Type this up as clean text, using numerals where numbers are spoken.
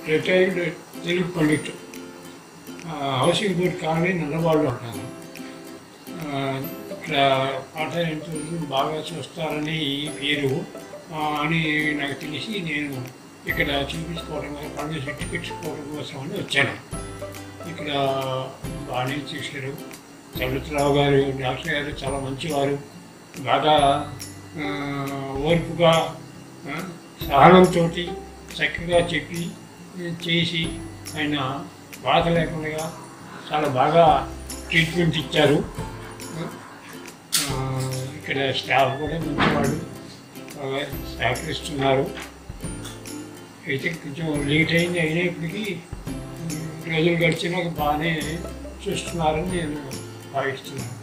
Retired Telugu pandit. Housing board colony నల్లవాళ్ళు ఉంటాను. ఇక్కడ పార్థ డెంటల్ బాగా చూస్తారని పేరు అని నాకు తెలిసి నేను ఇక్కడ చూపించుకోవడం పనులు తెచ్చుకోవడం కోసం అని వచ్చాను. ఇక్కడ బాగానే చేశారు. చలపతిరావు గారు డాక్టర్ గారు చాలా మంచివారు, బాగా ఓర్పుగా సహనంతో చక్కగా చెప్పి చేసి ఆయన బాధ లేకుండా చాలా బాగా ట్రీట్మెంట్ ఇచ్చారు. ఇక్కడ స్టాఫ్ కూడా మంచివాడు, బాగా సహకరిస్తున్నారు. అయితే కొంచెం లేట్ అయింది, అయినప్పటికీ రోజులు గడిచినాక బాగానే చూస్తున్నారని నేను భావిస్తున్నాను.